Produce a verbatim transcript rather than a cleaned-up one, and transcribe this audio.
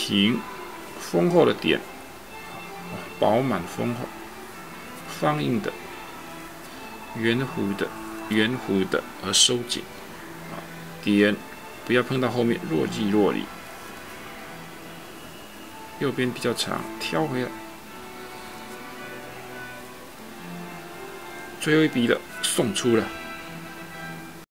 平丰厚的点，饱满丰厚，放映的、圆弧的、圆弧的而收紧，啊，点不要碰到后面，若即若离。右边比较长，挑回来。最后一笔的送出了。